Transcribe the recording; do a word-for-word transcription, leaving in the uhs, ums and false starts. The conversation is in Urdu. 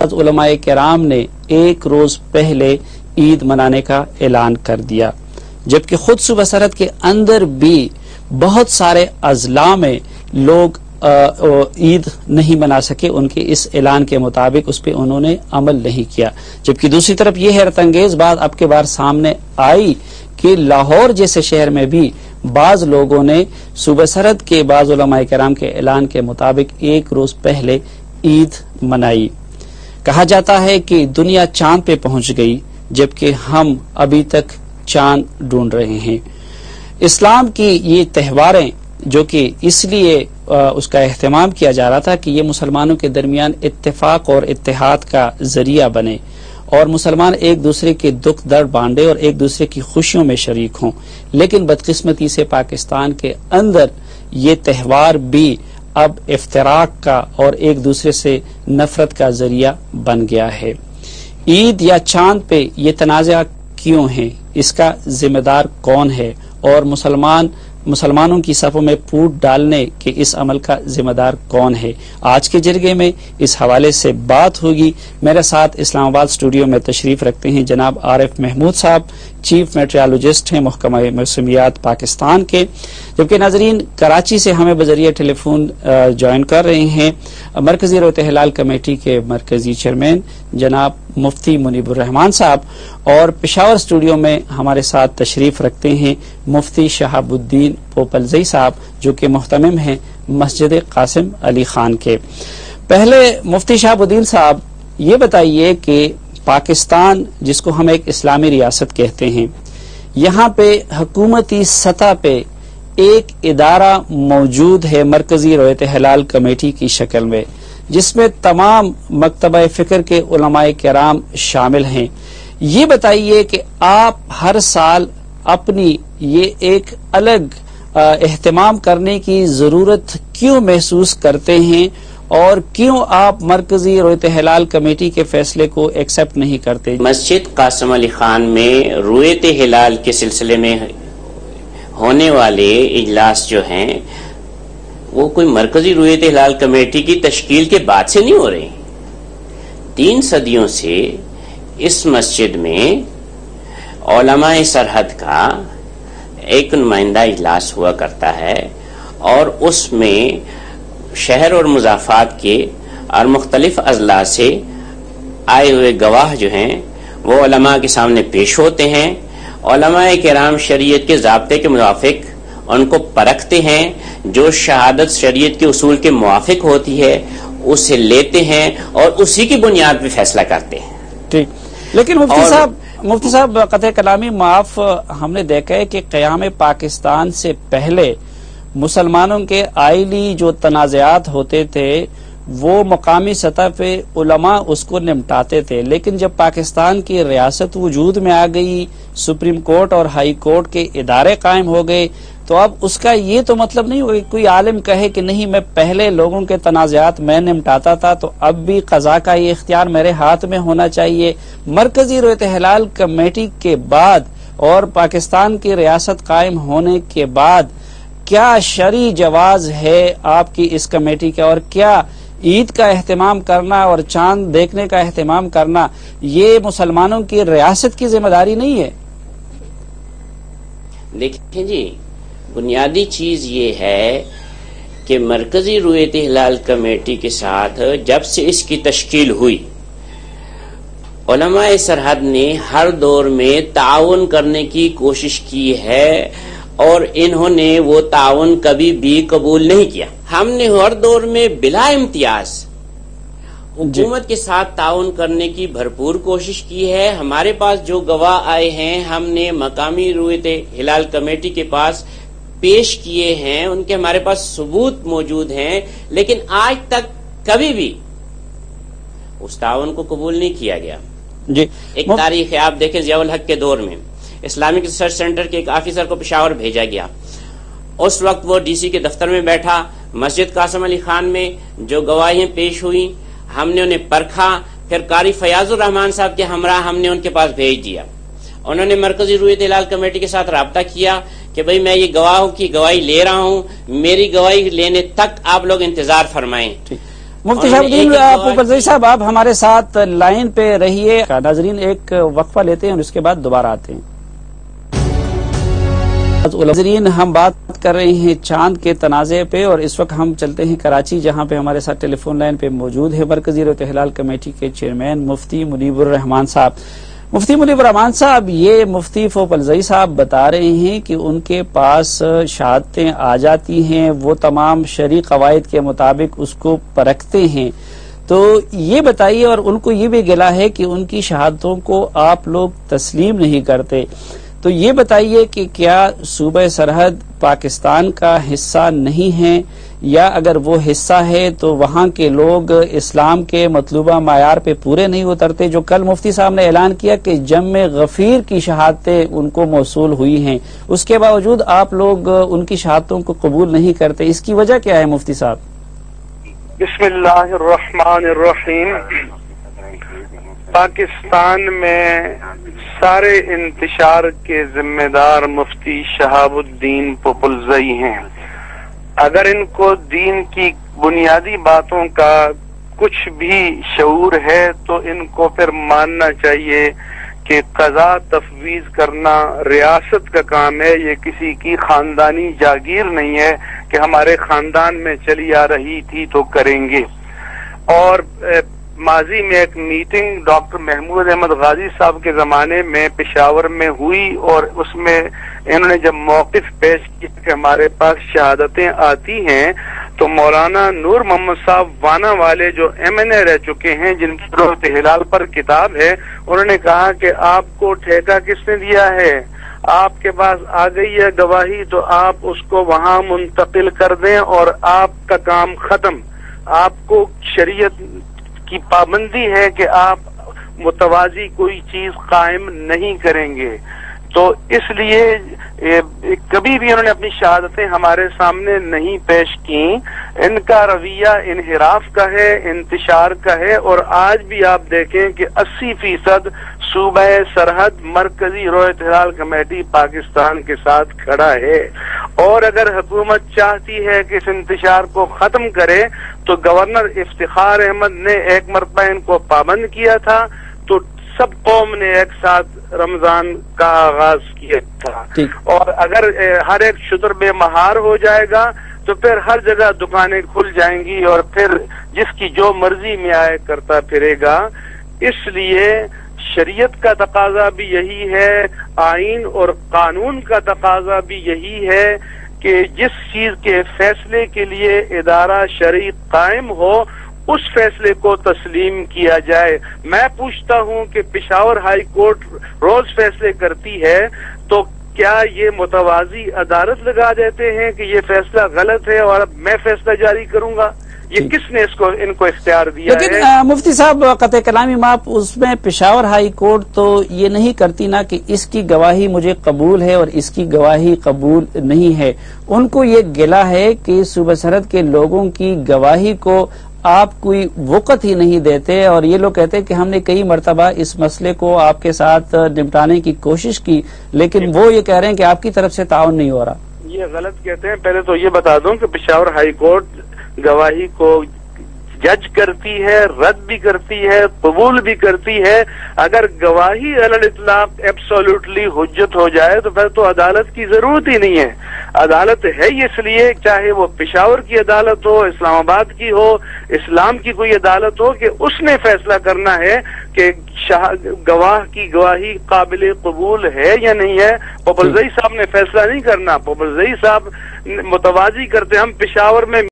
بعض علماء کرام نے ایک روز پہلے عید منانے کا اعلان کر دیا، جبکہ خود صوبہ سرحد کے اندر بھی بہت سارے اضلاع میں لوگ عید نہیں منا سکے، ان کے اس اعلان کے مطابق اس پہ انہوں نے عمل نہیں کیا۔ جبکہ دوسری طرف یہ حیرت انگیز بات اب کے بار سامنے آئی کہ لاہور جیسے شہر میں بھی بعض لوگوں نے صوبہ سرحد کے بعض علماء کرام کے اعلان کے مطابق ایک روز پہلے عید منائی۔ کہا جاتا ہے کہ دنیا چاند پہ پہنچ گئی جبکہ ہم ابھی تک چاند ڈھونڈ رہے ہیں۔ اسلام کی یہ تہواریں جو کہ اس لیے اس کا اہتمام کیا جا رہا تھا کہ یہ مسلمانوں کے درمیان اتفاق اور اتحاد کا ذریعہ بنے اور مسلمان ایک دوسرے کے دکھ درد بانٹے اور ایک دوسرے کی خوشیوں میں شریک ہوں، لیکن بدقسمتی سے پاکستان کے اندر یہ تہوار بھی اب افتراق کا اور ایک دوسرے سے نفرت کا ذریعہ بن گیا ہے۔ عید یا چاند پہ یہ تنازع کیوں ہیں؟ اس کا ذمہ دار کون ہے؟ اور مسلمان مسلمانوں کی صفوں میں پھوٹ ڈالنے کے اس عمل کا ذمہ دار کون ہے؟ آج کے جرگے میں اس حوالے سے بات ہوگی۔ میرے ساتھ اسلام آباد اسٹوڈیو میں تشریف رکھتے ہیں جناب عارف محمود صاحب، چیف میٹریالوجسٹ ہیں محکمہ موسمیات پاکستان کے، جبکہ ناظرین کراچی سے ہمیں بذریعہ ٹیلی فون جوائن کر رہے ہیں مرکزی رویت-e-Hilal کمیٹی کے مرکزی چیئرمین جناب مفتی منیب-ور-Rahman صاحب، اور پشاور اسٹوڈیو میں ہمارے ساتھ تشریف رکھتے ہیں مفتی شہاب الدین پوپلزئی صاحب جو کہ محتمم ہیں مسجد قاسم علی خان کے۔ پہلے مفتی شہاب الدین صاحب یہ بتائیے کہ پاکستان جس کو ہم ایک اسلامی ریاست کہتے ہیں، یہاں پہ حکومتی سطح پہ ایک ادارہ موجود ہے مرکزی رویت-e-Hilal کمیٹی کی شکل میں، جس میں تمام مکتبہ فکر کے علماء کرام شامل ہیں۔ یہ بتائیے کہ آپ ہر سال اپنی یہ ایک الگ اہتمام کرنے کی ضرورت کیوں محسوس کرتے ہیں اور کیوں آپ مرکزی رویت-e-Hilal کمیٹی کے فیصلے کو ایکسپٹ نہیں کرتے؟ مسجد قاسم علی خان میں رویت-e-Hilal کے سلسلے میں ہونے والے اجلاس جو ہیں وہ کوئی مرکزی رویت-e-Hilal کمیٹی کی تشکیل کے بعد سے نہیں ہو رہے۔ تین صدیوں سے اس مسجد میں علماء سرحد کا ایک نمائندہ اجلاس ہوا کرتا ہے اور اس میں شہر اور مضافات کے اور مختلف اضلاع سے آئے ہوئے گواہ جو ہیں وہ علماء کے سامنے پیش ہوتے ہیں۔ علماء کرام شریعت کے ضابطے کے موافق ان کو پرکھتے ہیں، جو شہادت شریعت کے اصول کے موافق ہوتی ہے اسے لیتے ہیں اور اسی کی بنیاد پہ فیصلہ کرتے ہیں۔ ٹھیک، لیکن مفتی صاحب مفتی صاحب قطع کلامی معاف، ہم نے دیکھا ہے کہ قیام پاکستان سے پہلے مسلمانوں کے آئلی جو تنازعات ہوتے تھے وہ مقامی سطح پہ علماء اس کو نمٹاتے تھے، لیکن جب پاکستان کی ریاست وجود میں آ گئی، سپریم کورٹ اور ہائی کورٹ کے ادارے قائم ہو گئے، تو اب اس کا یہ تو مطلب نہیں ہوگا کہ کوئی عالم کہے کہ نہیں میں پہلے لوگوں کے تنازعات میں نمٹاتا تھا تو اب بھی قضا کا یہ اختیار میرے ہاتھ میں ہونا چاہیے۔ مرکزی رویت-e-Hilal کمیٹی کے بعد اور پاکستان کی ریاست قائم ہونے کے بعد کیا شرعی جواز ہے آپ کی اس کمیٹی کا، اور کیا عید کا اہتمام کرنا اور چاند دیکھنے کا اہتمام کرنا یہ مسلمانوں کی ریاست کی ذمہ داری نہیں ہے؟ دیکھیں جی، بنیادی چیز یہ ہے کہ مرکزی رویت-e-Hilal کمیٹی کے ساتھ جب سے اس کی تشکیل ہوئی، علماء سرحد نے ہر دور میں تعاون کرنے کی کوشش کی ہے اور انہوں نے وہ تعاون کبھی بھی قبول نہیں کیا۔ ہم نے ہر دور میں بلا امتیاز حکومت کے ساتھ تعاون کرنے کی بھرپور کوشش کی ہے۔ ہمارے پاس جو گواہ آئے ہیں ہم نے مقامی رویت-e-Hilal کمیٹی کے پاس پیش کیے ہیں، ان کے ہمارے پاس ثبوت موجود ہیں، لیکن آج تک کبھی بھی اس تعاون کو قبول نہیں کیا گیا۔ جی، ایک تاریخ ہے، آپ دیکھیں ضیاء الحق کے دور میں اسلامک ریسرچ سینٹر کے ایک آفیسر کو پشاور بھیجا گیا، اس وقت وہ ڈی سی کے دفتر میں بیٹھا، مسجد قاسم علی خان میں جو گواہیاں پیش ہوئی ہم نے انہیں پرکھا، پھر قاری فیاض الرحمان صاحب کے ہمراہ ہم نے ان کے پاس بھیج دیا۔ انہوں نے مرکزی رویت-e-Hilal کمیٹی کے ساتھ رابطہ کیا کہ بھئی میں یہ گواہوں کی گواہی لے رہا ہوں، میری گواہی لینے تک آپ لوگ انتظار فرمائیں۔ مفتی شہابالدین پوپلزئی صاحب، آپ ہمارے ساتھ لائن پہ رہیے. ناظرین ایک وقفہ لیتے ہیں اور اس کے بعد دوبارہ آتے ہیں. ناظرین ہم بات کر رہے ہیں چاند کے تنازع پہ، اور اس وقت ہم چلتے ہیں کراچی، جہاں پہ ہمارے ساتھ ٹیلی فون لائن پہ موجود ہے مرکزی رویت-e-Hilal کمیٹی کے چیئرمین مفتی منیب-ر-Rahman صاحب. مفتی منیب-ر-Rahman صاحب، یہ مفتی پوپلزئی صاحب بتا رہے ہیں کہ ان کے پاس شہادتیں آ جاتی ہیں، وہ تمام شرعی قواعد کے مطابق اس کو پرکھتے ہیں. تو یہ بتائیے، اور ان کو یہ بھی گلا ہے کہ ان کی شہادتوں کو آپ لوگ تسلیم نہیں کرتے، تو یہ بتائیے کہ کیا صوبہ سرحد پاکستان کا حصہ نہیں ہے، یا اگر وہ حصہ ہے تو وہاں کے لوگ اسلام کے مطلوبہ معیار پہ پورے نہیں اترتے؟ جو کل مفتی صاحب نے اعلان کیا کہ جم غفیر کی شہادتیں ان کو موصول ہوئی ہیں، اس کے باوجود آپ لوگ ان کی شہادتوں کو قبول نہیں کرتے، اس کی وجہ کیا ہے مفتی صاحب؟ بسم اللہ الرحمن الرحیم. پاکستان میں سارے انتشار کے ذمہ دار مفتی شہاب الدین پوپلزئی ہیں. اگر ان کو دین کی بنیادی باتوں کا کچھ بھی شعور ہے تو ان کو پھر ماننا چاہیے کہ قضا تفویض کرنا ریاست کا کام ہے، یہ کسی کی خاندانی جاگیر نہیں ہے کہ ہمارے خاندان میں چلی آ رہی تھی تو کریں گے. اور ماضی میں ایک میٹنگ ڈاکٹر محمود احمد غازی صاحب کے زمانے میں پشاور میں ہوئی، اور اس میں انہوں نے جب موقف پیش کیا کہ ہمارے پاس شہادتیں آتی ہیں، تو مولانا نور محمد صاحب وانا والے جو ایم این اے رہ چکے ہیں، جن کی رویت-e-Hilal پر کتاب ہے، انہوں نے کہا کہ آپ کو ٹھیکہ کس نے دیا ہے؟ آپ کے پاس آ گئی ہے گواہی تو آپ اس کو وہاں منتقل کر دیں اور آپ کا کام ختم. آپ کو شریعت کی پابندی ہے کہ آپ متوازی کوئی چیز قائم نہیں کریں گے. تو اس لیے کبھی بھی انہوں نے اپنی شہادتیں ہمارے سامنے نہیں پیش کی. ان کا رویہ انحراف کا ہے، انتشار کا ہے، اور آج بھی آپ دیکھیں کہ اسی فیصد صوبہ سرحد مرکزی رویت-e-Hilal کمیٹی پاکستان کے ساتھ کھڑا ہے. اور اگر حکومت چاہتی ہے کہ اس انتشار کو ختم کرے تو گورنر افتخار احمد نے ایک مرتبہ ان کو پابند کیا تھا، تو سب قوم نے ایک ساتھ رمضان کا آغاز کیا تھا. اور اگر ہر ایک شتر بے مہار ہو جائے گا تو پھر ہر جگہ دکانیں کھل جائیں گی اور پھر جس کی جو مرضی میں آئے کرتا پھرے گا. اس لیے شریعت کا تقاضا بھی یہی ہے، آئین اور قانون کا تقاضا بھی یہی ہے کہ جس چیز کے فیصلے کے لیے ادارہ شرعی قائم ہو اس فیصلے کو تسلیم کیا جائے. میں پوچھتا ہوں کہ پشاور ہائی کورٹ روز فیصلے کرتی ہے تو کیا یہ متوازی عدالت لگا دیتے ہیں کہ یہ فیصلہ غلط ہے اور اب میں فیصلہ جاری کروں گا؟ یہ کس نے اس کو ان کو اختیار دیا ہے؟ لیکن مفتی صاحب قطع کلامی ماپ اس میں پشاور ہائی کورٹ تو یہ نہیں کرتی نا کہ اس کی گواہی مجھے قبول ہے اور اس کی گواہی قبول نہیں ہے. ان کو یہ گلا ہے کہ صوبہ سرحد کے لوگوں کی گواہی کو آپ کوئی وقت ہی نہیں دیتے، اور یہ لوگ کہتے ہیں کہ ہم نے کئی مرتبہ اس مسئلے کو آپ کے ساتھ نمٹانے کی کوشش کی، لیکن وہ یہ کہہ رہے ہیں کہ آپ کی طرف سے تعاون نہیں ہو رہا. یہ غلط کہتے ہیں. پہلے تو یہ بتا دوں کہ پشاور ہائی کورٹ گواہی کو جج کرتی ہے، رد بھی کرتی ہے، قبول بھی کرتی ہے. اگر گواہی علی الاطلاق ایبسولوٹلی حجت ہو جائے تو پھر تو عدالت کی ضرورت ہی نہیں ہے. عدالت ہے اس لیے، چاہے وہ پشاور کی عدالت ہو، اسلام آباد کی ہو، اسلام کی کوئی عدالت ہو، کہ اس نے فیصلہ کرنا ہے کہ گواہ کی گواہی قابل قبول ہے یا نہیں ہے. پوپلزئی صاحب نے فیصلہ نہیں کرنا. پوپلزئی صاحب متوازی کرتے. ہم پشاور میں